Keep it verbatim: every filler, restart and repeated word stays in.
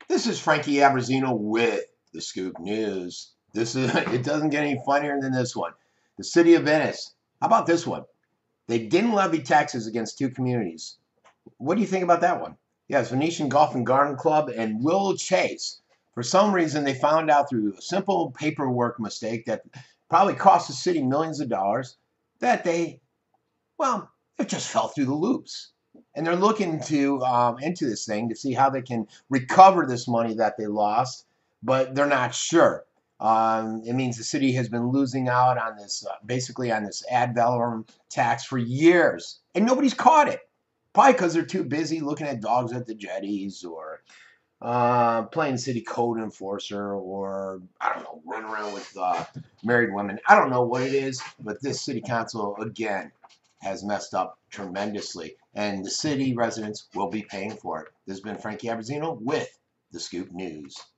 This is Frankie Abrazzino with the Scoop News. This is it doesn't get any funnier than this one. The city of Venice. How about this one? They didn't levy taxes against two communities. What do you think about that one? Yes, Venetian Golf and Garden Club and Will Chase. For some reason, they found out through a simple paperwork mistake that probably cost the city millions of dollars that they, well, it just fell through the loops. And they're looking to um, into this thing to see how they can recover this money that they lost, but they're not sure. Um, it means the city has been losing out on this, uh, basically on this ad valorem tax for years, and nobody's caught it. Probably because they're too busy looking at dogs at the jetties, or uh, playing city code enforcer, or I don't know, running around with uh, married women. I don't know what it is, but this city council again has messed up tremendously, and the city residents will be paying for it. This has been Frankie Abrazzino with the Scoop News.